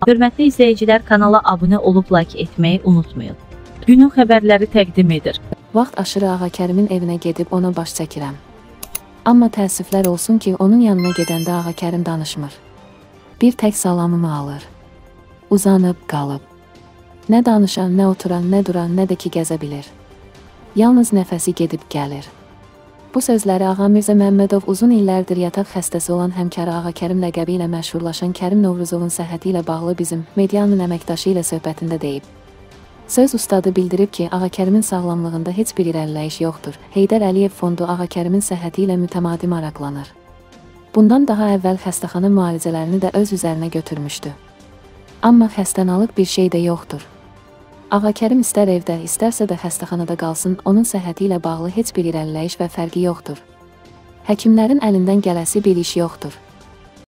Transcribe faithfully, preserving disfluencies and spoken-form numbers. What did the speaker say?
Hörmətli izləyicilər, kanala abunə olub like etməyi unutmayın. Günün xəbərləri təqdim edir. Vaxt aşırı Ağakərimin evinə gedib ona baş çəkirəm. Amma təəssüflər olsun ki, onun yanına gedəndə Ağakərim danışmır. Bir tək salamımı alır. Uzanıb qalıb. Nə danışan, nə oturan, nə duran, nə də ki gəzə bilir. Yalnız nəfəsi gedib gəlir. Bu sözləri Ağa Mirzə Məmmədov uzun illərdir yataq xəstəsi olan həmkarı Ağakərim ləqəbi ilə məşhurlaşan Kərim Novruzovun səhhəti ilə bağlı bizim medianın əməkdaşı ilə söhbətində deyib. Söz ustadı bildirib ki, Ağakərimin sağlamlığında heç bir irəliləyiş yoxdur. Heydər Əliyev fondu Ağakərimin səhhəti ilə mütəmadi maraqlanır. Bundan daha əvvəl xəstəxana müalicələrini də öz üzərinə götürmüşdü. Amma xəstənalıq bir şey də yoxdur. Ağakərim istər evdə, istərsə də xəstəxanada qalsın, onun səhhəti ilə bağlı heç bir irəliləyiş və fərqi yoxdur. Həkimlərin əlindən gələsi bir iş yoxdur.